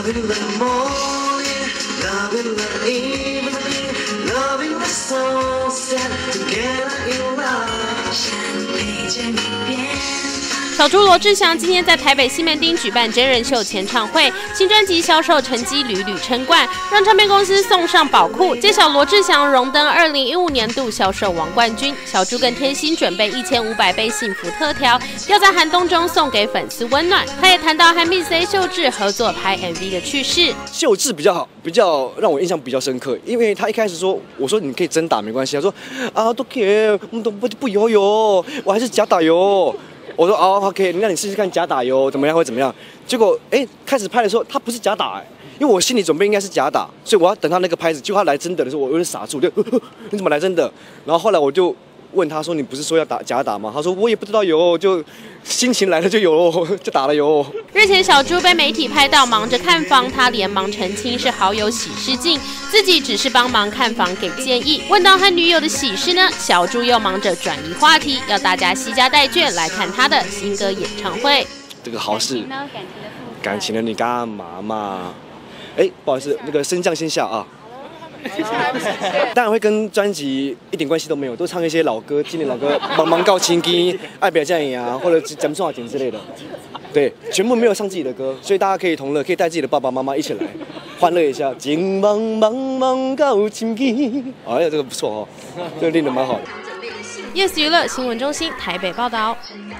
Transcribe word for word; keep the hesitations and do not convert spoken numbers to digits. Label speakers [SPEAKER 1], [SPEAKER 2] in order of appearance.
[SPEAKER 1] Loving the morning, loving the evening, loving the sunset, together in love. 想陪着你变。
[SPEAKER 2] 小猪罗志祥今天在台北西门町举办真人秀签唱会，新专辑销售成绩屡屡称冠，让唱片公司送上宝库，揭晓罗志祥荣登二零一五年度销售王冠军。小猪更贴心准备一千五百杯幸福特调，要在寒冬中送给粉丝温暖。他也谈到和 Miss A 秀智合作拍 M V 的趣事。
[SPEAKER 3] 秀智比较好，比较让我印象比较深刻，因为他一开始说，我说你可以真打没关系，他说啊都可以，我们都不不油油，我还是假打油。我说哦 ，OK， 那你试试看假打油怎么样会怎么样？结果哎，开始拍的时候他不是假打哎，因为我心里准备应该是假打，所以我要等他那个拍子，结果他来真的的时候，我有点傻住，就呵呵你怎么来真的？然后后来我就问他说：“你不是说要打假打吗？”他说：“我也不知道有，就心情来了就有，就打了有。”
[SPEAKER 2] 日前，小猪被媒体拍到忙着看房，他连忙澄清是好友喜事镜，自己只是帮忙看房给建议。问到和女友的喜事呢，小猪又忙着转移话题，要大家携家带眷来看他的新歌演唱会。
[SPEAKER 3] 这个好事，感情的你干嘛嘛？哎，不好意思，那个升降先下啊。当然会跟专辑一点关系都没有，都唱一些老歌，经典老歌，忙忙告情歌、爱表这样啊，或者讲中华景之类的。对，全部没有唱自己的歌，所以大家可以同乐，可以带自己的爸爸妈妈一起来欢乐一下。情忙忙忙告情歌，哎呀，这个不错哦，这个练得蛮好的。
[SPEAKER 2] Yes 娱乐新闻中心台北报道。